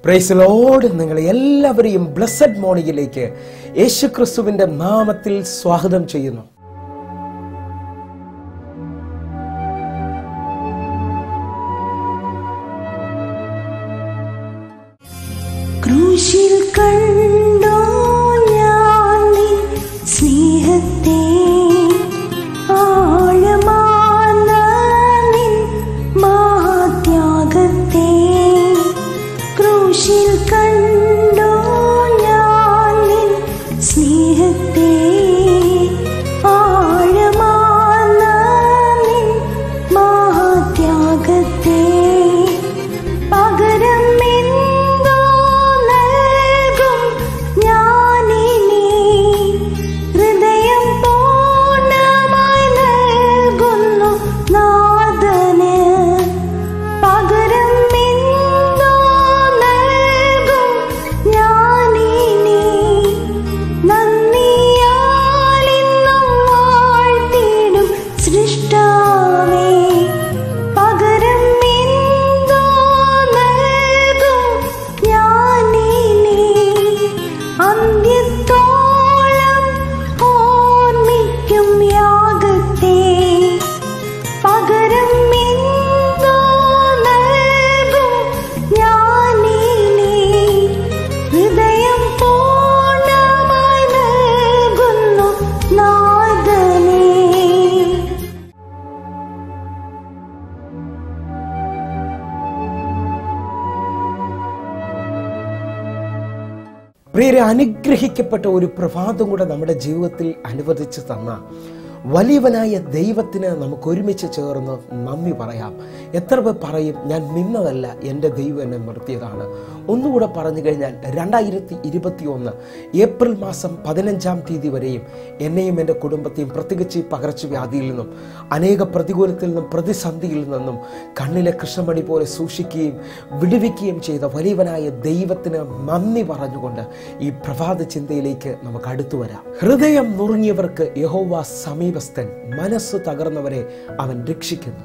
Praise Lord. നിങ്ങൾ എല്ലാവരെയും blessed മോർണിംഗിലേക്ക് യേശുക്രിസ്തുവിന്റെ നാമത്തിൽ സ്വാഗതം ചെയ്യുന്നു. ക്രൂശിൽ കണ്ടോ ഞാൻ നിൻ സ്നേഹത്തെ, ആഴമാർന്ന നിൻ മഹാത്യാഗത്തെ. ക്രൂശിൽ കണ്ടോ ഞാൻ നിൻ സ്നേഹത്തെ, ആഴമാർന്ന നിൻ മഹാത്യാഗത്തെ. പകരം പ്രിയരെ, അനുഗ്രഹിക്കപ്പെട്ട ഒരു പ്രഭാതം കൂടെ നമ്മുടെ ജീവിതത്തിൽ അനുവദിച്ചു തന്ന വലിയവനായ ദൈവത്തിന് നമുക്ക് ഒരുമിച്ച് ചേർന്ന് നന്ദി പറയാം. എത്ര പേർ പറയും, ഞാൻ നിന്നതല്ല, എൻ്റെ ദൈവം എന്നെ നിർത്തിയതാണ്. ഒന്നുകൂടെ പറഞ്ഞു കഴിഞ്ഞാൽ 2021 ഏപ്രിൽ മാസം 15-ാം തീയതി വരെയും എന്നെയും എൻ്റെ കുടുംബത്തെയും പ്രത്യേകിച്ച് പകർച്ചവ്യാധിയിൽ നിന്നും അനേക പ്രതികൂലത്തിൽ നിന്നും പ്രതിസന്ധിയിൽ നിന്നും കണ്ണിലെ കൃഷ്ണമണി പോലെ സൂക്ഷിക്കുകയും വിടുവിക്കുകയും ചെയ്ത വലിയവനായ ദൈവത്തിന് നന്ദി പറഞ്ഞുകൊണ്ട് ഈ പ്രഭാത ചിന്തയിലേക്ക് നമുക്ക് അടുത്തു വരാം. ഹൃദയം നുറുങ്ങിയവർക്ക് യഹോവ സമീപസ്ഥൻ, മനസ്സ് തകർന്നവരെ അവൻ രക്ഷിക്കുന്നു.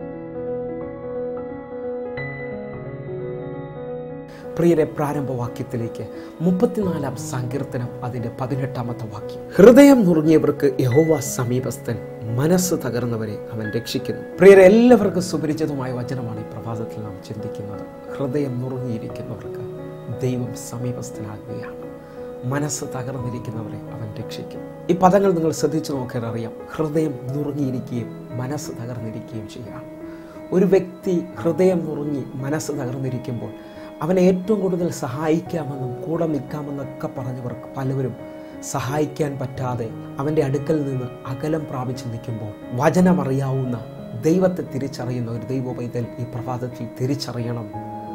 പ്രിയരെ, പ്രാരംഭവാക്യത്തിലേക്ക് 34-ാം സങ്കീർത്തനം അതിൻ്റെ 18-ാമത്തെ വാക്യം. ഹൃദയം നുറുങ്ങിയവർക്ക് യഹോവ സമീപസ്ഥൻ, മനസ്സ് തകർന്നവരെ അവൻ രക്ഷിക്കുന്നു. പ്രിയരെ, എല്ലാവർക്കും സുപരിചിതമായ വചനമാണ് ഈ പ്രഭാതത്തിൽ നാം ചിന്തിക്കുന്നത്. ഹൃദയം നുറുങ്ങിയിരിക്കുന്നവർക്ക് ദൈവം സമീപസ്ഥനാകുകയാണ്. മനസ്സ് തകർന്നിരിക്കുന്നവരെ അവൻ രക്ഷിക്കും. ഈ പദങ്ങൾ നിങ്ങൾ ശ്രദ്ധിച്ചു നോക്കിയാൽ അറിയാം. ഹൃദയം നുറുങ്ങിയിരിക്കുകയും മനസ്സ് തകർന്നിരിക്കുകയും ചെയ്യാം. ഒരു വ്യക്തി ഹൃദയം നുറുങ്ങി മനസ്സ് തകർന്നിരിക്കുമ്പോൾ അവനെ ഏറ്റവും കൂടുതൽ സഹായിക്കാമെന്നും കൂടെ നിൽക്കാമെന്നൊക്കെ പറഞ്ഞവർ പലവരും സഹായിക്കാൻ പറ്റാതെ അവൻ്റെ അടുക്കൽ നിന്ന് അകലം പ്രാപിച്ച് നിൽക്കുമ്പോൾ വചനമറിയാവുന്ന ദൈവത്തെ തിരിച്ചറിയുന്ന ഒരു ദൈവ പൈതൽ ഈ പ്രഭാതത്തിൽ തിരിച്ചറിയണം,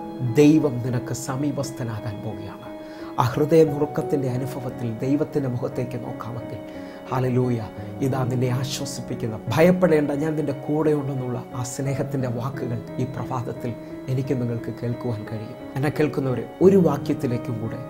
ദൈവം നിനക്ക് സമീപസ്ഥനാകാൻ പോവുകയാണ്. ആ ഹൃദയ നുറുക്കത്തിൻ്റെ അനുഭവത്തിൽ ദൈവത്തിൻ്റെ മുഖത്തേക്ക് നോക്കാമെങ്കിൽ ഹല്ലേലൂയ, ഇതാ നിന്നെ ആശ്വസിപ്പിക്കുന്ന, ഭയപ്പെടേണ്ട, ഞാൻ നിൻ്റെ കൂടെയുണ്ടെന്നുള്ള ആ സ്നേഹത്തിൻ്റെ വാക്കുകൾ ഈ പ്രഭാതത്തിൽ എനിക്ക് നിങ്ങൾക്ക് കേൾക്കുവാൻ കഴിയും. എന്നെ കേൾക്കുന്നവരെ, ഒരു വാക്യത്തിലേക്കും കൂടെ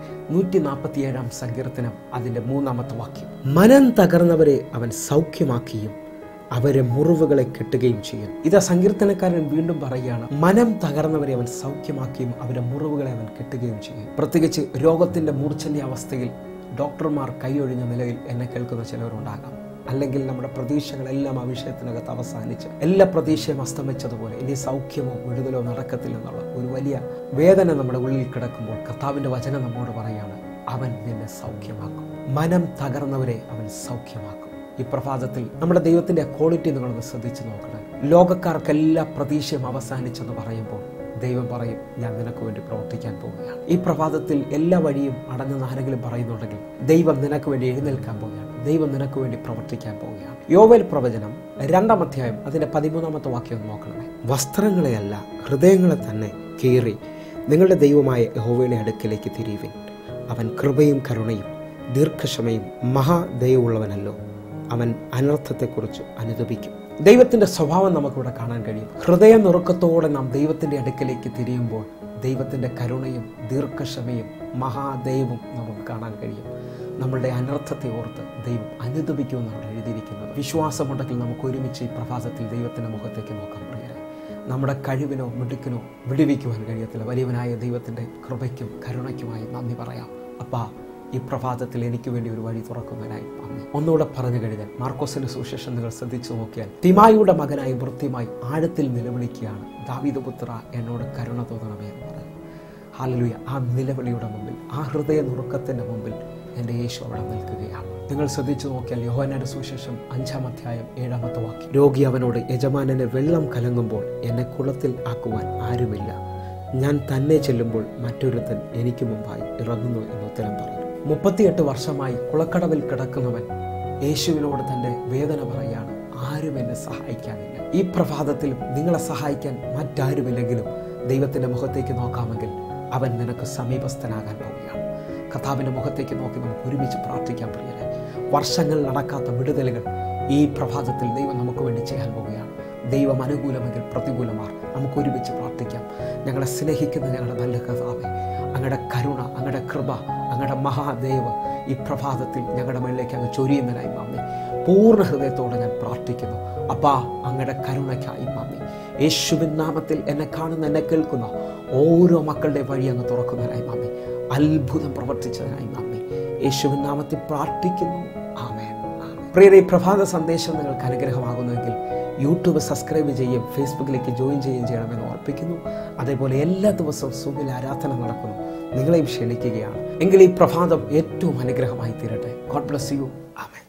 147-ാം സങ്കീർത്തനം അതിൻ്റെ 3-ാമത്തെ വാക്യം. മനം തകർന്നവരെ അവൻ സൗഖ്യമാക്കിയും അവരെ മുറിവുകളെ കെട്ടുകയും ചെയ്യും. ഇതാ സങ്കീർത്തനക്കാരൻ വീണ്ടും പറയുകയാണ്, മനം തകർന്നവരെ അവൻ സൗഖ്യമാക്കിയും അവരെ മുറിവുകളെ അവൻ കെട്ടുകയും ചെയ്യും. പ്രത്യേകിച്ച് രോഗത്തിൻ്റെ മൂർച്ഛന്റെ അവസ്ഥയിൽ ഡോക്ടർമാർ കൈയൊഴിഞ്ഞ നിലയിൽ എന്നെ കേൾക്കുന്ന ചിലവരുണ്ടാകാം. അല്ലെങ്കിൽ നമ്മുടെ പ്രതീക്ഷകളെല്ലാം ആ വിഷയത്തിനകത്ത് അവസാനിച്ച് എല്ലാ പ്രതീക്ഷയും അസ്തമിച്ചതുപോലെ ഇനി സൗഖ്യമോ വിടുതലോ നടക്കത്തില്ലെന്നുള്ള ഒരു വലിയ വേദന നമ്മുടെ ഉള്ളിൽ കിടക്കുമ്പോൾ കർത്താവിൻ്റെ വചനം നമ്മോട് പറയാണ്, അവൻ നിന്നെ സൗഖ്യമാക്കും. മനം തകർന്നവരെ അവൻ സൗഖ്യമാക്കും. ഈ പ്രഭാതത്തിൽ നമ്മുടെ ദൈവത്തിൻ്റെ ക്വാളിറ്റി നിങ്ങളൊന്ന് ശ്രദ്ധിച്ച് നോക്കണം. ലോകക്കാർക്കെല്ലാ പ്രതീക്ഷയും അവസാനിച്ചെന്ന് പറയുമ്പോൾ ദൈവം പറയും, ഞാൻ നിനക്ക് വേണ്ടി പ്രവർത്തിക്കാൻ പോവുകയാണ്. ഈ പ്രഭാതത്തിൽ എല്ലാ വഴിയും അടഞ്ഞെന്ന് ആരെങ്കിലും പറയുന്നുണ്ടെങ്കിൽ ദൈവം നിനക്ക് വേണ്ടി എഴുന്നേൽക്കാൻ പോവുകയാണ്. ദൈവം നിനക്ക് വേണ്ടി പ്രവർത്തിക്കാൻ പോവുകയാണ്. യോവേൽ പ്രവചനം 2-ാം അധ്യായം അതിൻ്റെ 13-ാമത്തെ വാക്യം നോക്കണമേ. വസ്ത്രങ്ങളെയല്ല ഹൃദയങ്ങളെ തന്നെ കീറി നിങ്ങളുടെ ദൈവമായ യഹോവയുടെ അടുക്കലേക്ക് തിരിയുവിൻ. അവൻ കൃപയും കരുണയും ദീർഘക്ഷമയും മഹാദയവുള്ളവനല്ലോ. അവൻ അനർത്ഥത്തെക്കുറിച്ച് അനുതപിക്കും. ദൈവത്തിൻ്റെ സ്വഭാവം നമുക്കിവിടെ കാണാൻ കഴിയും. ഹൃദയ നുറുക്കത്തോടെ നാം ദൈവത്തിൻ്റെ അടുക്കലേക്ക് തിരിയുമ്പോൾ ദൈവത്തിൻ്റെ കരുണയും ദീർഘക്ഷമയും മഹാദയവും നമുക്ക് കാണാൻ കഴിയും. നമ്മളുടെ അനർത്ഥത്തെ ഓർത്ത് ദൈവം അനുതപിക്കുമെന്നാണ് എഴുതിയിരിക്കുന്നത്. വിശ്വാസമുണ്ടെങ്കിൽ നമുക്ക് ഒരുമിച്ച് ഈ പ്രഭാതത്തിൽ ദൈവത്തിൻ്റെ മുഖത്തേക്ക് നോക്കാം. പ്രിയരെ, നമ്മുടെ കഴിവിനോ മിടുക്കിനോ വിടുവിക്കുവാൻ കഴിയത്തില്ല. വലിയവനായ ദൈവത്തിൻ്റെ കൃപയ്ക്കും കരുണയ്ക്കുമായി നന്ദി പറയാം. അപ്പാ, ഈ പ്രഭാതത്തിൽ എനിക്ക് വേണ്ടി ഒരു വഴി തുറക്കുന്നതിനായി നന്ദി. ഒന്നുകൂടെ പറഞ്ഞു കഴിഞ്ഞാൽ മാർക്കോസിന്റെ സുവിശേഷം നിങ്ങൾ ശ്രദ്ധിച്ചു നോക്കിയാൽ തിമായിയുടെ മകനായി വൃത്തിയുമായി ആഴത്തിൽ നിലവിളിക്കുകയാണ്, ദാവീദ് പുത്ര എന്നോട് കരുണ തോന്നണമേ എന്ന് പറഞ്ഞു. ഹല്ലേലൂയ. ആ നിലവിളിയുടെ മുമ്പിൽ, ആ ഹൃദയ നുറുക്കത്തിൻ്റെ മുമ്പിൽ എൻ്റെ യേശു അവിടെ നിൽക്കുകയാണ്. നിങ്ങൾ ശ്രദ്ധിച്ചു നോക്കിയാൽ യോഹന്നാന്റെ സുവിശേഷം 5-ാം അധ്യായം 7-ാമത്തെ വാക്യം, രോഗി അവനോട്, യജമാനനെ വെള്ളം കലങ്ങുമ്പോൾ എന്നെ കുളത്തിൽ ആക്കുവാൻ ആരുമില്ല, ഞാൻ തന്നെ ചെല്ലുമ്പോൾ മറ്റൊരുത്തൻ എനിക്ക് മുമ്പായി ഇറങ്ങുന്നു എന്ന് ഉത്തരം പറഞ്ഞു. 38 വർഷമായി കുളക്കടവിൽ കിടക്കുന്നവൻ യേശുവിനോട് തൻ്റെ വേദന പറയുകയാണ്, ആരും എന്നെ സഹായിക്കാനില്ല. ഈ പ്രഭാതത്തിലും നിങ്ങളെ സഹായിക്കാൻ മറ്റാരുമില്ലെങ്കിലും ദൈവത്തിൻ്റെ മുഖത്തേക്ക് നോക്കാമെങ്കിൽ അവൻ നിനക്ക് സമീപസ്ഥനാകാൻ പോവുകയാണ്. കർത്താവിൻ്റെ മുഖത്തേക്ക് നോക്കി നമുക്ക് ഒരുമിച്ച് പ്രാർത്ഥിക്കാൻ പ്രിയരെ. വർഷങ്ങൾ നടക്കാത്ത വിടുതലുകൾ ഈ പ്രഭാതത്തിൽ ദൈവം നമുക്ക് വേണ്ടി ചെയ്യാൻ പോവുകയാണ്. ദൈവം അനുകൂലമെങ്കിൽ പ്രതികൂലമാർ നമുക്ക് ഒരുമിച്ച് പ്രാർത്ഥിക്കാം. ഞങ്ങളെ സ്നേഹിക്കുന്ന ഞങ്ങളുടെ നല്ല കർത്താവേ, അങ്ങയുടെ കരുണ, അങ്ങയുടെ കൃപ, അങ്ങയുടെ മഹാദേവ് ഈ പ്രഭാതത്തിൽ ഞങ്ങളുടെ മുകളിലേക്ക് അങ്ങ് ചൊരിയുന്നതിനായി നന്ദി. പൂർണ്ണ ഹൃദയത്തോടെ ഞാൻ പ്രാർത്ഥിക്കുന്നു. അപ്പാ, അങ്ങയുടെ കരുണയ്ക്കായി നന്ദി. യേശുവിൻ നാമത്തിൽ എന്നെ കാണുന്ന, എന്നെ കേൾക്കുന്ന ഓരോ മക്കളുടെ വഴി അങ്ങ് തുറക്കുന്നതിനായി നന്ദി. അത്ഭുതം പ്രവർത്തിച്ചതിനായി നന്ദി. യേശുവിൻ നാമത്തിൽ പ്രാർത്ഥിക്കുന്നു. ആമേൻ. പ്രിയരെ, ഈ പ്രഭാത സന്ദേശം നിങ്ങൾക്ക് അനുഗ്രഹമാകുന്നുവെങ്കിൽ യൂട്യൂബ് സബ്സ്ക്രൈബ് ചെയ്യുകയും ഫേസ്ബുക്കിലേക്ക് ജോയിൻ ചെയ്യുകയും ചെയ്യണമെന്ന് ഓർപ്പിക്കുന്നു. അതേപോലെ എല്ലാ ദിവസവും സൂമിൽ ആരാധന നടക്കുന്നു, നിങ്ങളെയും ക്ഷണിക്കുകയാണ്. എങ്കിൽ ഈ പ്രഭാതം ഏറ്റവും അനുഗ്രഹമായി തീരട്ടെ. God bless you. ആമേൻ.